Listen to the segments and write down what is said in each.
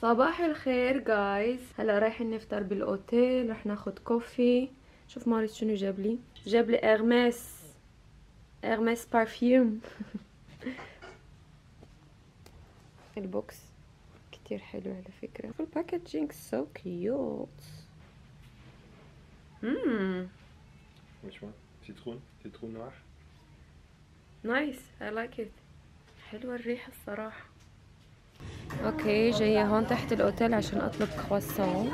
صباح الخير جايز. هلا رايحين نفطر بالاوتيل، رح ناخد كوفي. شوف مارس شنو جاب لي. جاب لي اغماس بارفيوم. البوكس كتير حلو على فكرة. في الباكجينج سو كيوت. Which one? Citron noir. نايس، I like it. حلوة الريحة الصراحة. اوكي، جاية هون تحت الاوتيل عشان اطلب كرواسون.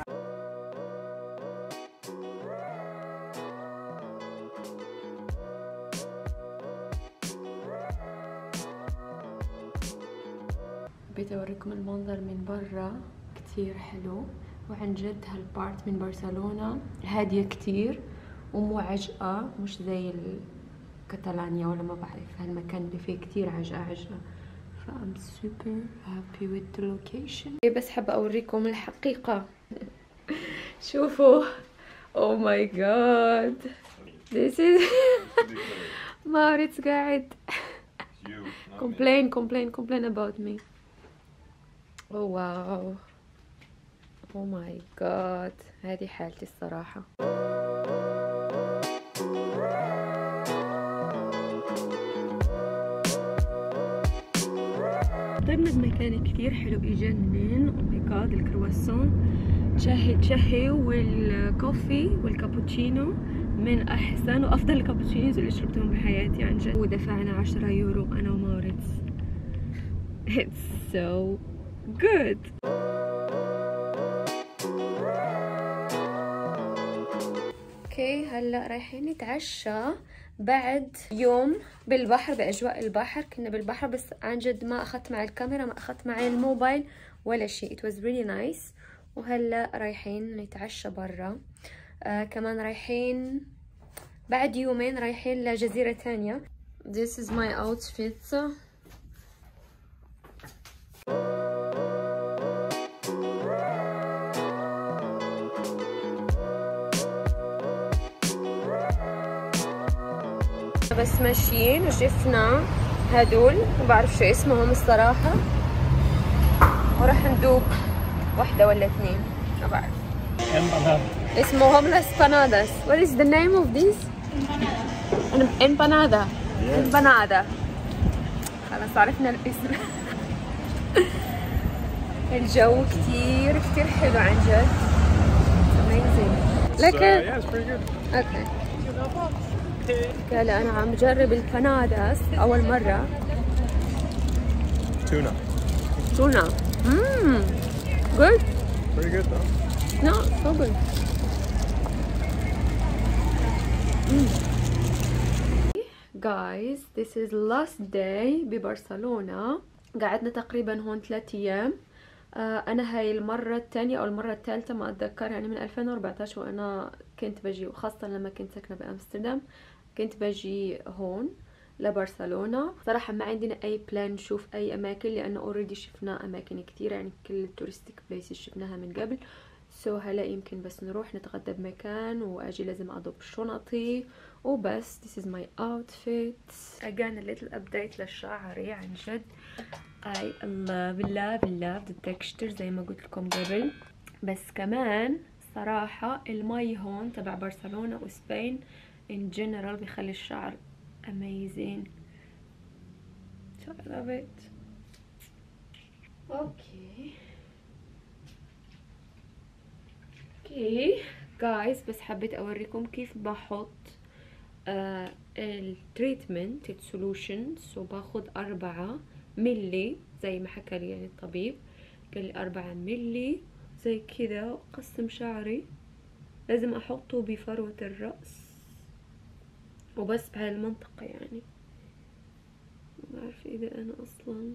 حبيت اوريكم المنظر من برا، كتير حلو. وعن جد هالبارت من برشلونة هادية كتير ومو عجقة، مش زي كاتالانيا ولا ما بعرف هالمكان اللي فيه كتير عجقة. ف I'm super happy with the location. بس حابة اوريكم الحقيقة. شوفوا. oh my god this is مارتس قاعد complain about me. oh wow oh my god هذه حالتي الصراحة. طلعنا بمكان كثير حلو يجنن. او ماي جاد الكرواسون تشهي والكوفي والكابوتشينو من احسن وافضل الكابوتشينوز اللي شربتهم بحياتي عن جد. ودفعنا 10 يورو انا ومارتس. it's so good. اوكي هلا رايحين نتعشى بعد يوم بالبحر، باجواء البحر. كنا بالبحر بس عن جد ما اخذت معي الكاميرا، ما اخذت معي الموبايل ولا شيء. it was really nice. وهلا رايحين نتعشى برا. كمان رايحين بعد يومين رايحين لجزيرة ثانية. this is my outfit. بس ماشيين وشفنا هدول ما بعرف شو اسمهم الصراحة، وراح ندوق واحدة ولا اثنين ما بعرف. اسمهم الاسباناداس. what is the name of this? empanada. empanada. خلاص عرفنا الاسم. الجو كتير كتير حلو عن جد. amazing. لكن Yeah, it's pretty good. اوكي. هلا انا عم جرب الباناداس اول مرة. Tuna. tuna. good. Pretty good though. No, so good. Guys, this is last day ببرشلونة. قعدنا تقريبا هون 3 ايام. انا هاي المرة الثانية او المرة الثالثة ما اتذكر، يعني من 2014 وانا كنت بجي، وخاصة لما كنت ساكنة بامستردام كنت بجي هون لبرشلونة. صراحة ما عندنا اي بلان نشوف اي اماكن لانه اوريدي شفنا اماكن كتير، يعني كل التورستيك بليسز شفناها من قبل. هلا يمكن بس نروح نتغدى بمكان واجي لازم اضب شنطي وبس. this is my outfit. again a little update لشعري. عن جد I love the texture زي ما قلت لكم قبل. بس كمان صراحة المي هون تبع برشلونة وسبين in general بيخلي الشعر amazing. so I love it. اوكي جايز، بس حبيت اوريكم كيف بحط التريتمنت السولوشنز. وباخد 4 ملي زي ما حكى لي يعني الطبيب، قال لي 4 ملي زي كذا. وقسم شعري لازم احطه بفروة الرأس وبس بهاي المنطقة. يعني ما بعرف اذا انا اصلا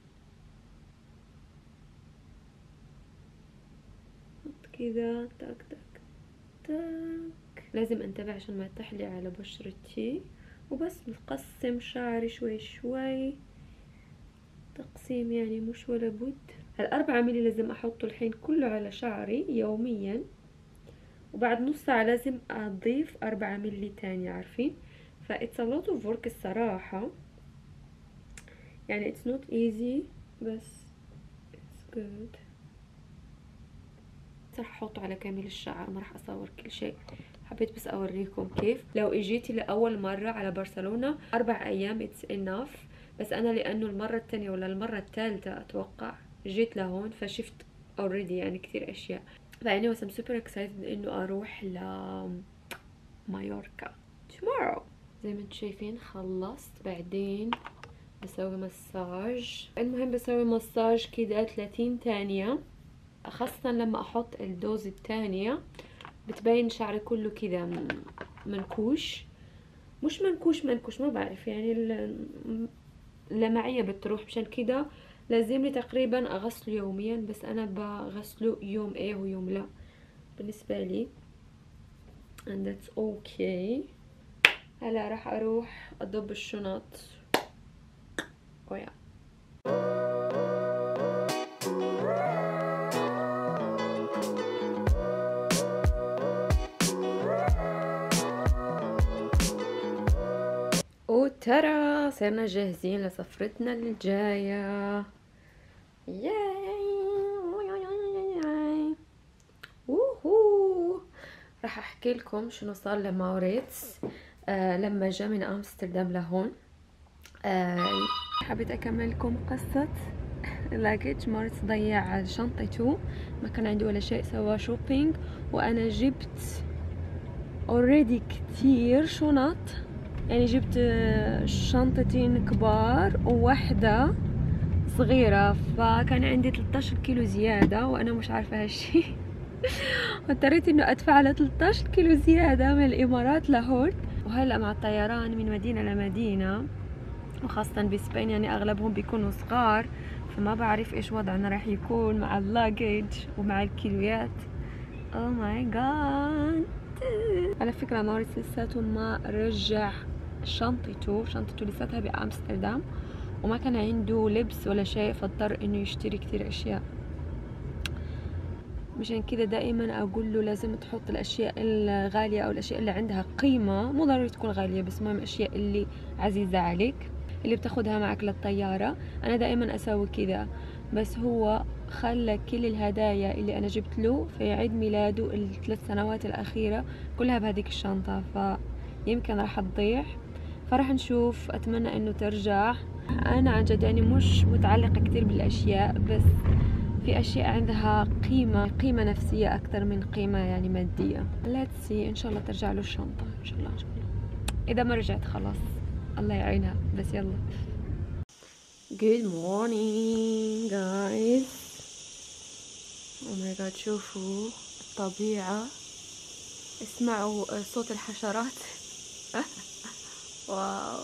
كذا تاك تاك تاك. لازم انتبه عشان ما يطيح لي على بشرتي. وبس نقسم شعري شوي شوي، تقسيم يعني مش ولا بد. ال4 ملي لازم احطه الحين كله على شعري يوميا، وبعد نص ساعة لازم اضيف 4 ملي تاني. عارفين؟ ف it's a lot of work الصراحة. يعني it's not easy بس it's good. بس رح احطه على كامل الشعر، ما رح اصور كل شيء. حبيت بس اوريكم كيف. لو اجيتي لاول مرة على برشلونة 4 ايام اتس انف، بس انا لانه المرة الثانية ولا المرة الثالثة اتوقع جيت لهون فشفت اوريدي يعني كثير اشياء. فاني وسم سوبر اكسايتد انه اروح ل مايوركا tomorrow. زي ما انتم شايفين خلصت، بعدين بسوي مساج. المهم بسوي مساج كده 30 ثانية، خاصة لما احط الدوز الثانية بتبين شعري كله كده منكوش، مش منكوش ما بعرف يعني اللمعية بتروح. مشان كده لازم لي تقريبا اغسله يوميا، بس انا بغسله يوم ايه ويوم لا بالنسبة لي and that's okay. هلا راح اروح اضب الشنط ويا وترى صرنا جاهزين لسفرتنا الجاية. ياي ووهو. راح احكي لكم شنو صار لماوريتس لما جاء من امستردام لهون. حبيت اكمل لكم قصة لاجج. مارتس ضيع شنطته، ما كان عندي ولا شيء، سوى شوبينج، وانا جبت اوريدي كتير شنط. يعني جبت شنطتين كبار وواحدة صغيرة، فكان عندي 13 كيلو زيادة وانا مش عارفة هالشي. واضطريت انه ادفع على 13 كيلو زيادة من الامارات لهون. وهلأ مع الطيران من مدينة لمدينة، وخاصة بسبين يعني اغلبهم بيكونوا صغار، فما بعرف ايش وضعنا راح يكون مع اللاجج ومع الكيلويات. او ماي جاد. على فكرة مارس لساته ما رجع شنطته لساتها بامستردام، وما كان عنده لبس ولا شيء، فاضطر انه يشتري كتير اشياء. مشان كده دائما اقول له لازم تحط الاشياء الغالية او الاشياء اللي عندها قيمة، مو ضروري تكون غالية، بس المهم الاشياء اللي عزيزة عليك اللي بتاخدها معك للطيارة. انا دائما اسوي كذا، بس هو خلى كل الهدايا اللي انا جبت له في عيد ميلاده ال3 سنوات الاخيرة كلها بهذيك الشنطة، فيمكن راح تضيع. فراح نشوف، اتمنى انه ترجع. انا عن جد يعني مش متعلقة كتير بالاشياء، بس في اشياء عندها قيمة نفسية اكثر من قيمة يعني مادية. let's see ان شاء الله ترجع له الشنطة ان شاء الله. اذا ما رجعت خلاص الله يعينها، بس يلا. good morning guys. oh my god شوفوا الطبيعة، اسمعوا صوت الحشرات. واو.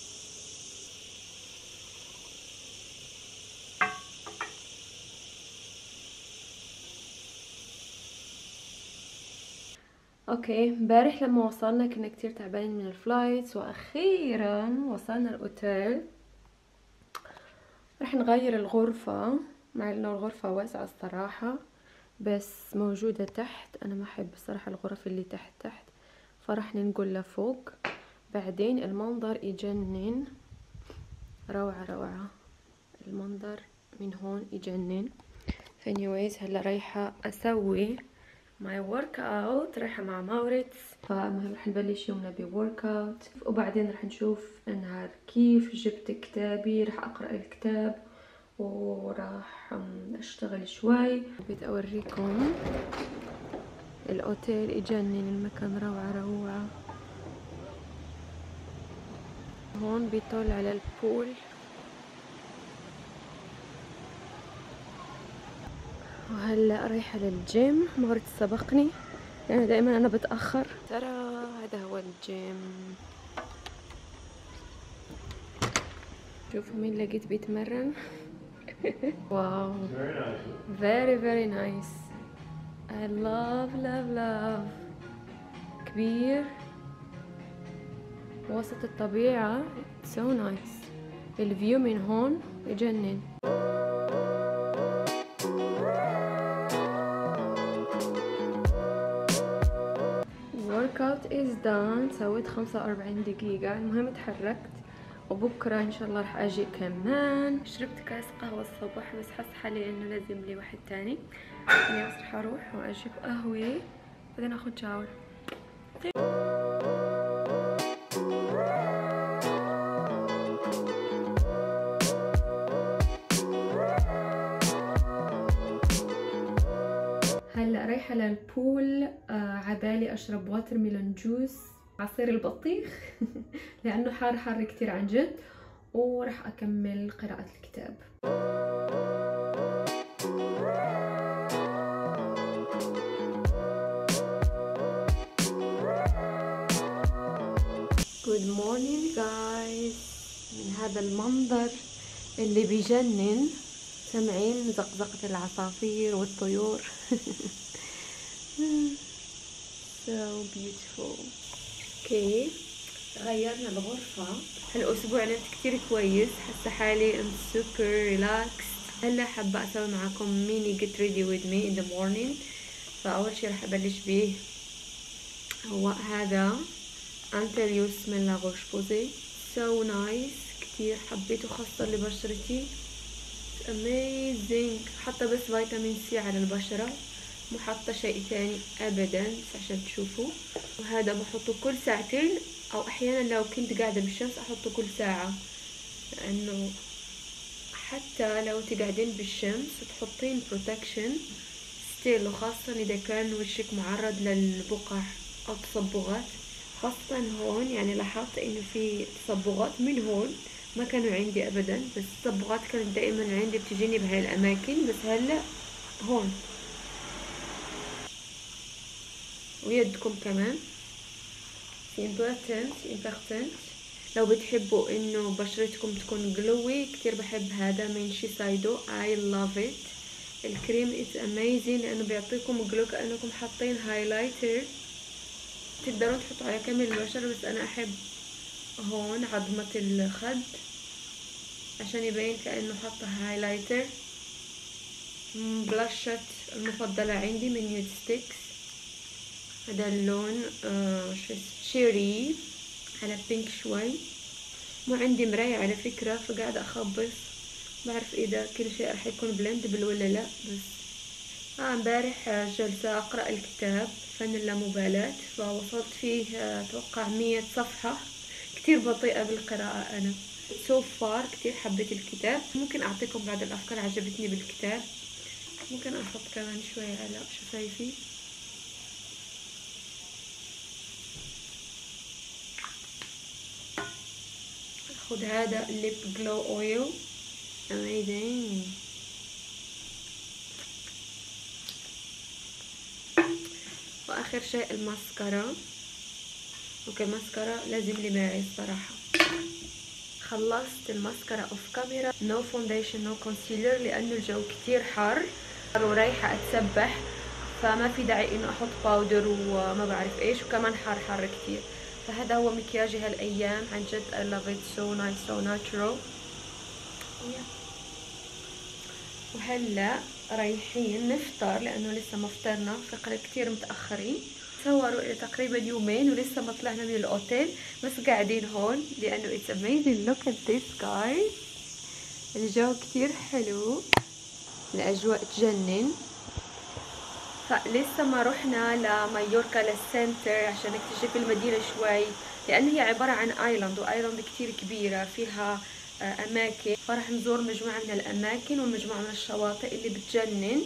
اوكي، امبارح لما وصلنا كنا كتير تعبانين من الفلايتس، واخيرا وصلنا الاوتيل. رح نغير الغرفة، مع انه الغرفة واسعة الصراحة، بس موجودة تحت. انا ما احب الصراحة الغرف اللي تحت، فرح ننقل لفوق. بعدين المنظر يجنن، روعة المنظر من هون يجنن. فانيويز هلا رايحة اسوي ماي ورك اوت، رايحة مع ماوريتس. فالمهم رح نبلش يومنا بورك اوت، وبعدين رح نشوف النهار كيف. جبت كتابي، رح اقرأ الكتاب وراح اشتغل شوي. بدي اوريكم الاوتيل يجنن، المكان روعة. هون بيطل على البول. وهلا رايحة للجيم. مغرت سبقني يعني دائما انا بتأخر. ترى هذا هو الجيم. شوفوا مين لقيت بيتمرن. واو very nice. I love كبير وسط الطبيعة. so nice. الفيو من هون يجنن. workout is done. سويت 45 دقيقة. المهم اتحركت وبكرة ان شاء الله راح اجي كمان. شربت كاس قهوة الصبح بس حس حالي انه لازم لي واحد تاني، يعني بس راح اروح واجيب قهوة بعدين اخد شاور. هلا رايحة للبول، عبالي اشرب واتر ميلون جوس عصير البطيخ لانه حار كتير عن جد، وراح اكمل قراءة الكتاب. Good morning guys. من هذا المنظر اللي بيجنن، سامعين زقزقة العصافير والطيور so beautiful. اوكي غيرنا الغرفة. هالاسبوع نمت كتير كويس، حاسة حالي I'm super relaxed. هلا حابة اسوي معاكم ميني get ready with me in the morning. فاول شي رح ابلش بيه هو هذا until you smell la roche-posay so nice. كتير حبيته خاصة لبشرتي amazing. حاطة بس فيتامين سي على البشرة، مو حاطة شيء تاني ابدا بس عشان تشوفوا. وهذا بحطه كل ساعتين او احيانا لو كنت قاعدة بالشمس احطه كل ساعة، لانه حتى لو تقعدين بالشمس تحطين بروتكشن ستيل، وخاصة اذا كان وشك معرض للبقع او تصبغات. خاصة هون يعني لاحظت انه في تصبغات من هون ما كانوا عندي ابدا، بس التصبغات كانت دائما عندي بتجيني بهاي الاماكن، بس هلا هون ويدكم كمان. important لو بتحبوا انه بشرتكم تكون جلوي كتير بحب هذا من شيسايدو. I love it. الكريم is amazing لانه بيعطيكم جلو كأنكم حاطين هايلايتر. تقدرون تحطوا على كامل البشرة بس انا احب هون عظمة الخد عشان يبين كأنه حاطة هايلايتر. بلاشة المفضلة عندي من نيود ستيكس، هذا اللون شيري على بينك شوي. مو عندي مراية على فكرة فقاعدة اخبص، بعرف اذا كل شيء راح يكون بلندبل ولا لا. بس امبارح جلسة اقرأ الكتاب فن اللامبالاة، فوصلت فيه اتوقع 100 صفحة. كتير بطيئة بالقراءة انا so far. كتير حبيت الكتاب. ممكن اعطيكم بعض الافكار عجبتني بالكتاب. ممكن احط كمان شوية على شفايفي. اخذ هذا ليب جلو اويل amazing. واخر شيء الماسكارا. اوكي الماسكارا لازم لي معي الصراحة. خلصت الماسكارا اوف كاميرا. نو فونديشن نو كونسيلر لانه الجو كتير حار ورايحة اتسبح، فما في داعي انه احط باودر وما بعرف ايش، وكمان حار كتير. فهذا هو مكياجي هالايام عن جد. I love it so nice so natural. وهلا رايحين نفطر لانه لسه ما فطرنا، فقرة كتير متاخرين. صوروا تقريبا يومين ولسه ما طلعنا من الاوتيل، بس قاعدين هون لانه it's amazing. look at this guys. الجو كتير حلو، الاجواء تجنن. فلسه ما رحنا لمايوركا للسنتر عشان نكتشف المدينة شوي، لأن هي عبارة عن ايلاند، وايلاند كتير كبيرة فيها أماكن. فرح نزور مجموعة من الأماكن ومجموعة من الشواطئ اللي بتجنن.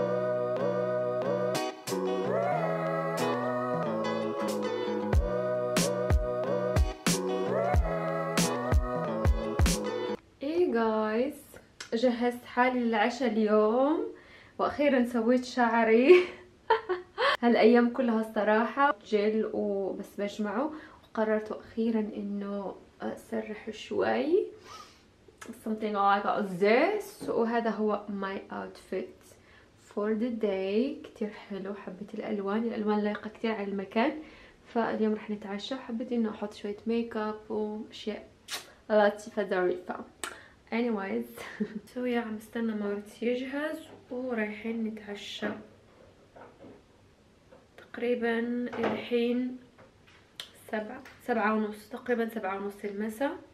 ايه جايز، جهزت حالي للعشاء اليوم واخيرا سويت شعري هالايام كلها الصراحه جل وبس بجمعه، وقررت اخيرا انه اسرح شوي something like this. وهذا هو my outfit for the day. كتير حلو، حبيت الالوان لايقه كتير على المكان. فاليوم رح نتعشى وحبيت انه احط شويه ميك اب واشياء لطيفه ظريفه. anyways so عم استنى مارتي يجهز ورايحين نتعشى. تقريبا الحين 7:30 تقريبا 7:30 المساء.